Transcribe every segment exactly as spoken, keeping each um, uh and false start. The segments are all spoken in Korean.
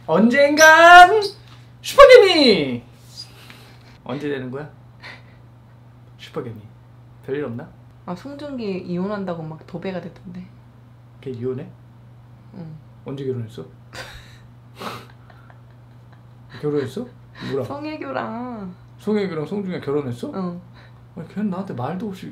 언젠간 슈퍼개미! 언제 되는 거야? 슈퍼개미. 별일 없나? 아, 송중기 이혼한다고 막 도배가 됐던데. 걔 이혼해? 응. 언제 결혼했어? 결혼했어? 누구랑? 성혜교랑. 송혜교랑 송중기가 결혼했어? 응. 아니, 걔는 나한테 말도 없이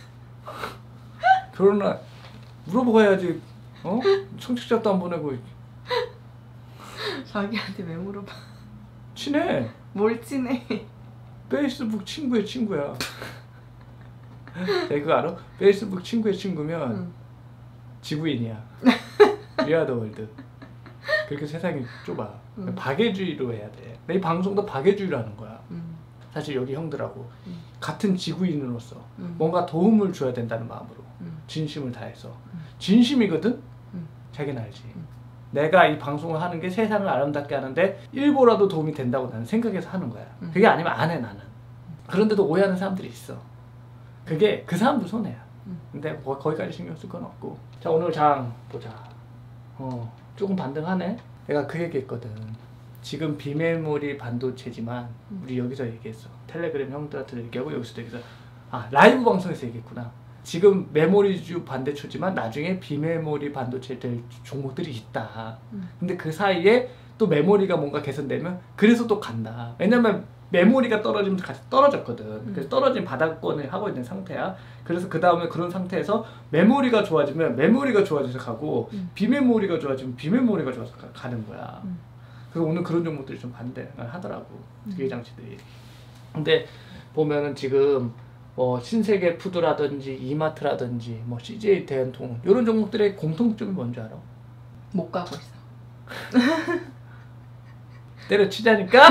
결혼을 물어보고 해야지. 어? 청첩장도 안 보내고. 자기한테 왜 물어봐? 친해. 뭘 친해? 페이스북 친구의 친구야. 내가 그거 알아? 페이스북 친구의 친구면 응. 지구인이야. 위아더 월드. 그렇게 세상이 좁아. 응. 박애주의로 해야 돼. 내 방송도 박애주의로 하는 거야. 응. 사실 여기 형들하고 응. 같은 지구인으로서 응. 뭔가 도움을 줘야 된다는 마음으로 응. 진심을 다해서. 응. 진심이거든? 응. 자기는 알지. 응. 내가 이 방송을 하는 게 세상을 아름답게 하는데 일부라도 도움이 된다고 나는 생각해서 하는 거야. 응. 그게 아니면 안 해 나는. 그런데도 오해하는 사람들이 있어. 그게 그 사람도 손해야. 응. 근데 뭐 거기까지 신경 쓸 건 없고. 자, 오늘 장 보자. 어, 조금 반등하네. 내가 그 얘기했거든. 지금 비메모리 반도체지만 응. 우리 여기서 얘기했어. 텔레그램 형들한테도 얘기하고 여기서도 얘기해서 아, 라이브 방송에서 얘기했구나. 지금 메모리주 반도체지만 나중에 비메모리 반도체 될 종목들이 있다. 응. 근데 그 사이에 또 메모리가 뭔가 개선되면 그래서 또 간다. 왜냐면 메모리가 떨어지면 같이 떨어졌거든. 응. 그래서 떨어진 바닥권을 하고 있는 상태야. 그래서 그 다음에 그런 상태에서 메모리가 좋아지면 메모리가 좋아져서 가고 응. 비메모리가 좋아지면 비메모리가 좋아서 가, 가는 거야. 응. 그래서 오늘 그런 종목들이 좀 반대를 하더라고. 응. 기계장치들이. 근데 보면은 지금 뭐 신세계 푸드라든지 이마트라든지 뭐 씨제이 대한통 이런 종목들의 공통점이 뭔지 알아? 못 가고 있어. 때려치자니까?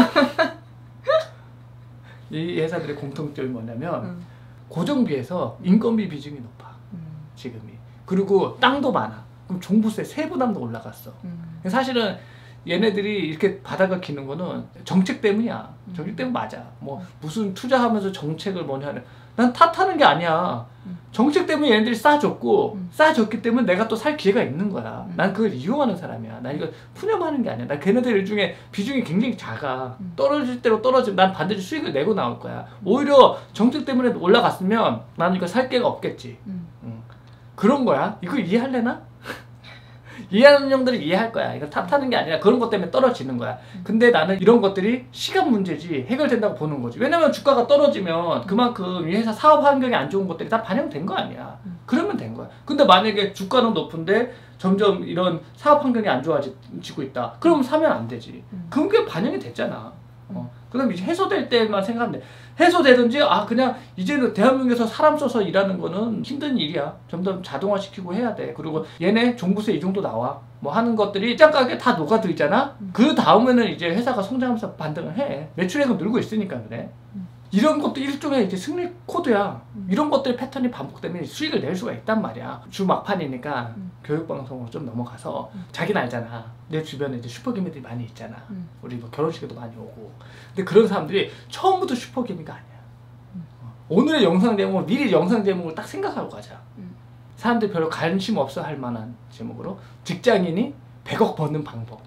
이 회사들의 공통점이 뭐냐면 응. 고정비에서 인건비 비중이 높아. 응. 지금이. 그리고 땅도 많아. 그럼 종부세 세부담도 올라갔어. 응. 사실은 얘네들이 이렇게 바닥을 기는 거는 정책 때문이야. 음. 정책 때문 맞아. 뭐 무슨 투자하면서 정책을 뭐냐 하는. 난 탓하는 게 아니야. 음. 정책 때문에 얘네들이 싸줬고 음. 싸줬기 때문에 내가 또 살 기회가 있는 거야. 음. 난 그걸 이용하는 사람이야. 난 이거 푸념하는 게 아니야. 난 걔네들 중에 비중이 굉장히 작아. 음. 떨어질 대로 떨어지면 난 반드시 수익을 내고 나올 거야. 오히려 정책 때문에 올라갔으면 나는 이거 살 기회가 없겠지. 응. 응. 그런 거야. 이거 이해할래나? 이해하는 형들이 이해할 거야. 이거 탓하는 게 아니라 그런 것 때문에 떨어지는 거야. 근데 나는 이런 것들이 시간 문제지 해결된다고 보는 거지. 왜냐면 주가가 떨어지면 그만큼 이 회사 사업 환경이 안 좋은 것들이 다 반영된 거 아니야. 그러면 된 거야. 근데 만약에 주가는 높은데 점점 이런 사업 환경이 안 좋아지고 있다. 그럼 사면 안 되지. 그럼 그게 반영이 됐잖아. 어. 그럼 이제 해소될 때만 생각하면 돼. 해소되든지 아 그냥 이제는 대한민국에서 사람 써서 일하는 거는 힘든 일이야. 점점 자동화시키고 해야 돼. 그리고 얘네 종부세 이 정도 나와. 뭐 하는 것들이 짱가게 다 녹아들잖아. 음. 그 다음에는 이제 회사가 성장하면서 반등을 해. 매출액은 늘고 있으니까 그래. 음. 이런 것도 일종의 이제 승리 코드야. 음. 이런 것들의 패턴이 반복되면 수익을 낼 수가 있단 말이야. 주 막판이니까 음. 교육방송으로 좀 넘어가서 음. 자기는 알잖아. 내 주변에 이제 슈퍼개미들이 많이 있잖아. 음. 우리 뭐 결혼식에도 많이 오고. 근데 그런 사람들이 처음부터 슈퍼개미가 아니야. 음. 오늘의 영상 제목을 미리 영상 제목을 딱 생각하고 가자. 음. 사람들이 별로 관심 없어 할 만한 제목으로 직장인이 백억 버는 방법.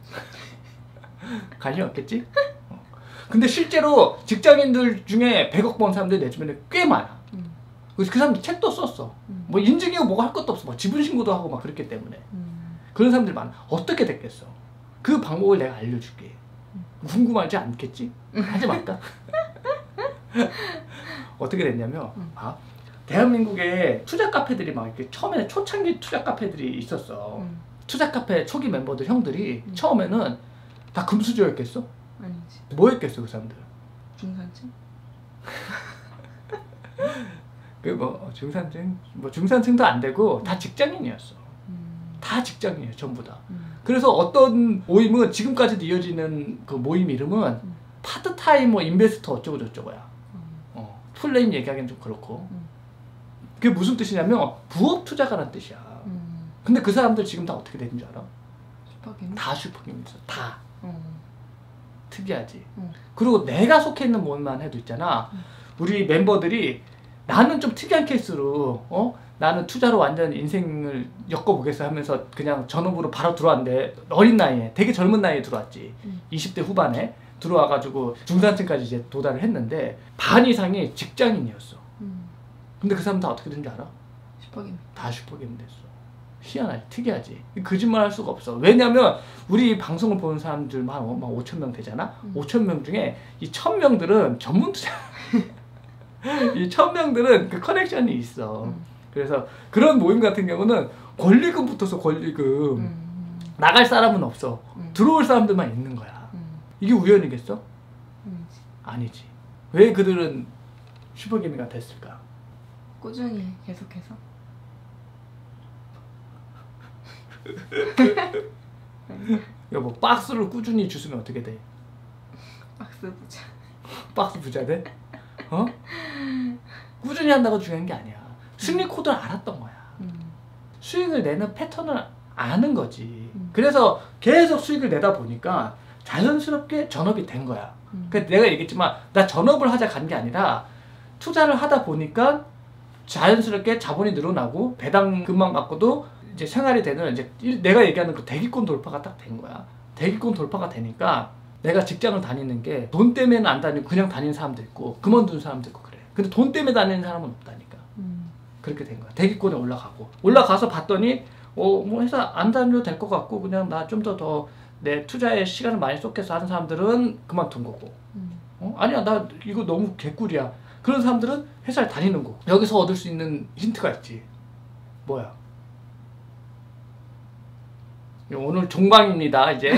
관심 없겠지? 어. 근데 실제로 직장인들 중에 백억 버는 사람들이 내 주변에 꽤 많아. 음. 그래서 그 사람들 책도 썼어. 음. 뭐 인증이고 뭐가 할 것도 없어. 뭐 지분신고도 하고 막 그랬기 때문에. 음. 그런 사람들이 많아. 어떻게 됐겠어? 그 방법을 내가 알려줄게. 궁금하지 않겠지? 하지 말까? 어떻게 됐냐면 음. 아, 대한민국에 투자 카페들이 막 이렇게 처음에는 초창기 투자 카페들이 있었어. 음. 투자 카페 초기 멤버들 형들이 음. 처음에는 다 금수저였겠어? 아니지. 뭐 했겠어 그 사람들? 중산층? 그뭐 중산층 뭐 중산층도 안 되고 다 직장인이었어. 음. 다 직장인이에요 전부 다. 음. 그래서 어떤 모임은 지금까지도 이어지는 그 모임 이름은 음. 파트타이머 인베스터 어쩌고 저쩌고야. 음. 어, 풀네임 얘기하기는 좀 그렇고. 음. 그게 무슨 뜻이냐면 부업 투자가라는 뜻이야. 음. 근데 그 사람들 지금 다 어떻게 되는 줄 알아? 슈퍼개미? 다 슈퍼개미였어. 다. 어. 특이하지. 음. 그리고 내가 속해 있는 모임만 해도 있잖아. 음. 우리 멤버들이 나는 좀 특이한 케이스로 어? 나는 투자로 완전 인생을 엮어보겠어 하면서 그냥 전업으로 바로 들어왔는데 어린 나이에 되게 젊은 나이에 들어왔지. 음. 이십 대 후반에 들어와가지고 중산층까지 이제 도달을 했는데 반 이상이 직장인이었어. 음. 근데 그 사람 다 어떻게 된지 알아? 슈퍼게임. 다 슈퍼게임 됐어. 희한하지, 특이하지. 거짓말 할 수가 없어. 왜냐면 우리 방송을 보는 사람들만 한 오천 명 되잖아. 음. 오천 명 중에 이 천 명들은 전문 투자. 이 천 명들은 그 커넥션이 있어. 음. 그래서 그런 모임 같은 경우는 권리금 붙어서 권리금. 음. 나갈 사람은 없어. 음. 들어올 사람들만 있는 거야. 음. 이게 우연이겠어? 아니지. 아니지. 왜 그들은 슈퍼게임이가 됐을까? 꾸준히 계속해서. 여보, 박스를 꾸준히 주스면 어떻게 돼? 박스 부자. 박스 부자 돼? 어? 꾸준히 한다고 중요한 게 아니야. 승리 코드를 알았던 거야. 음. 수익을 내는 패턴을 아는 거지. 음. 그래서 계속 수익을 내다 보니까 자연스럽게 전업이 된 거야. 음. 그러니까 내가 얘기했지만 나 전업을 하자 간 게 아니라 투자를 하다 보니까 자연스럽게 자본이 늘어나고 배당금만 갖고도 이제 생활이 되는 이제 내가 얘기하는 그 대기권 돌파가 딱 된 거야. 대기권 돌파가 되니까 내가 직장을 다니는 게 돈 때문에는 안 다니고 그냥 다니는 사람도 있고 그만둔 사람도 있고 그래. 근데 돈 때문에 다니는 사람은 없다니까. 음. 그렇게 된 거야. 대기권에 올라가고 올라가서 봤더니 어 뭐 회사 안 다녀도 될 것 같고 그냥 나 좀 더 더 내 투자에 시간을 많이 쏟겠어 하는 사람들은 그만둔 거고. 음. 음. 어? 아니야 나 이거 너무 개꿀이야. 그런 사람들은 회사를 다니는 거. 여기서 얻을 수 있는 힌트가 있지. 뭐야? 오늘 종방입니다 이제.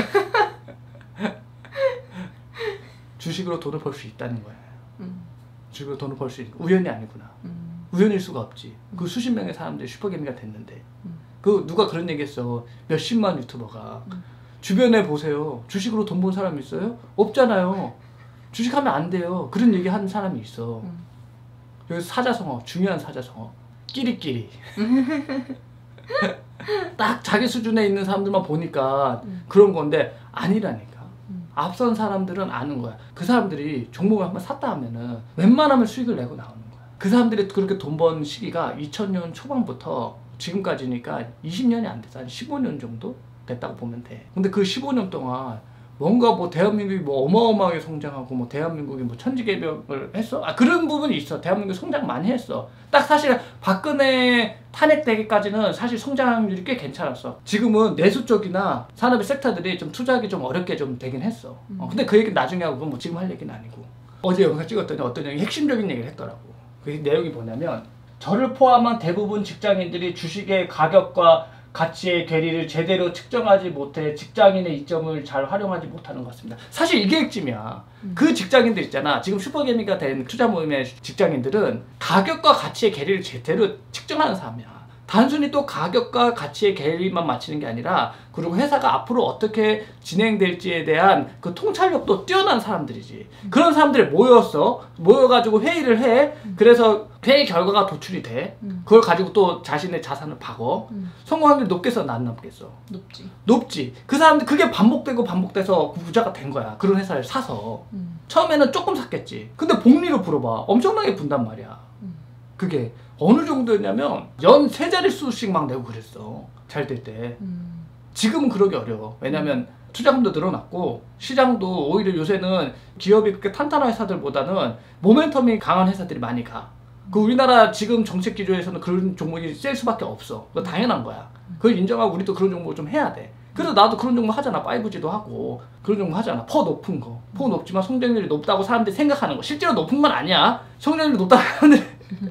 주식으로 돈을 벌 수 있다는 거야. 음. 주식으로 돈을 벌 수 있는 우연이 아니구나. 음. 우연일 수가 없지. 그 수십 명의 사람들이 슈퍼게임이가 됐는데 음. 그 누가 그런 얘기했어. 몇십만 유튜버가 음. 주변에 보세요. 주식으로 돈 번 사람 있어요? 없잖아요. 주식하면 안 돼요. 그런 얘기 하는 사람이 있어. 음. 여기서 사자성어, 중요한 사자성어. 끼리끼리. 딱 자기 수준에 있는 사람들만 보니까 음. 그런 건데 아니라니까. 음. 앞선 사람들은 아는 거야. 그 사람들이 종목을 한번 샀다 하면은 웬만하면 수익을 내고 나오는 거야. 그 사람들이 그렇게 돈 번 시기가 이천 년 초반부터 지금까지니까 이십 년이 안 돼서 한 십오 년 정도 됐다고 보면 돼. 근데 그 십오 년 동안 뭔가 뭐 대한민국이 뭐 어마어마하게 성장하고 뭐 대한민국이 뭐 천지개벽을 했어? 아 그런 부분이 있어. 대한민국 성장 많이 했어. 딱 사실 박근혜 탄핵되기까지는 사실 성장률이 꽤 괜찮았어. 지금은 내수 쪽이나 산업의 섹터들이 좀 투자하기 좀 어렵게 좀 되긴 했어. 음. 어, 근데 그 얘기는 나중에 하고 뭐 지금 할 얘기는 아니고. 어제 영상 찍었더니 어떤 형이 핵심적인 얘기를 했더라고. 그 내용이 뭐냐면 저를 포함한 대부분 직장인들이 주식의 가격과 가치의 괴리를 제대로 측정하지 못해 직장인의 이점을 잘 활용하지 못하는 것 같습니다. 사실 이게 핵심이야. 음. 그 직장인들 있잖아. 지금 슈퍼게임이가 된 투자 모임의 직장인들은 가격과 가치의 괴리를 제대로 측정하는 사람이야. 단순히 또 가격과 가치의 괴리만 맞추는 게 아니라 그리고 회사가 앞으로 어떻게 진행될지에 대한 그 통찰력도 뛰어난 사람들이지. 음. 그런 사람들이 모였어. 모여가지고 회의를 해. 음. 그래서 회의 결과가 도출이 돼. 음. 그걸 가지고 또 자신의 자산을 박어. 음. 성공 확률이 높겠어, 안 높겠어? 높지. 높지. 그 사람들 그게 반복되고 반복돼서 부자가 된 거야. 그런 회사를 사서. 음. 처음에는 조금 샀겠지. 근데 복리로 불어봐. 엄청나게 분단 말이야. 음. 그게 어느 정도였냐면 연 세 자릿수씩 막 내고 그랬어. 잘 될 때. 음. 지금은 그러기 어려워. 왜냐면 투자금도 늘어났고 시장도 오히려 요새는 기업이 그렇게 탄탄한 회사들보다는 모멘텀이 강한 회사들이 많이 가. 그 우리나라 지금 정책 기조에서는 그런 종목이 셀 수밖에 없어. 그거 당연한 거야. 그걸 인정하고 우리도 그런 종목을 좀 해야 돼. 그래서 나도 그런 종목 하잖아. 파이브지도 하고 그런 종목 하잖아. 퍼 높은 거. 퍼 높지만 성장률이 높다고 사람들이 생각하는 거. 실제로 높은 건 아니야. 성장률이 높다고 사람들이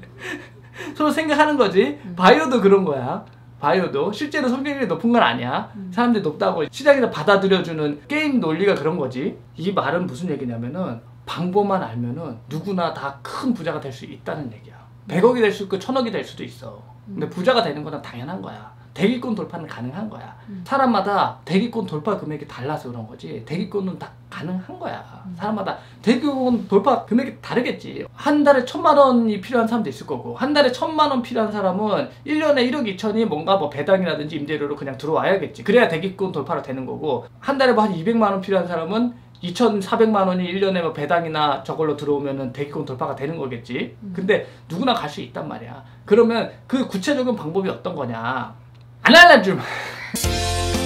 서로 생각하는 거지. 바이오도 그런 거야. 바이오도 실제로 성장률이 높은 건 아니야. 사람들이 높다고 시장에서 받아들여주는 게임 논리가 그런 거지. 이 말은 무슨 얘기냐면은 방법만 알면은 누구나 다 큰 부자가 될 수 있다는 얘기야. 백억이 될 수 있고 천억이 될 수도 있어. 근데 부자가 되는 건 당연한 거야. 대기권 돌파는 가능한 거야. 음. 사람마다 대기권 돌파 금액이 달라서 그런 거지. 대기권은 다 가능한 거야. 사람마다 대기권 돌파 금액이 다르겠지. 한 달에 천만 원이 필요한 사람도 있을 거고 한 달에 천만 원 필요한 사람은 일 년에 일억 이천이 뭔가 뭐 배당이라든지 임대료로 그냥 들어와야겠지. 그래야 대기권 돌파가 되는 거고 한 달에 뭐 한 이백만 원 필요한 사람은 이천사백만 원이 일 년에 뭐 배당이나 저걸로 들어오면은 대기권 돌파가 되는 거겠지. 음. 근데 누구나 갈 수 있단 말이야. 그러면 그 구체적인 방법이 어떤 거냐? 안 알려주면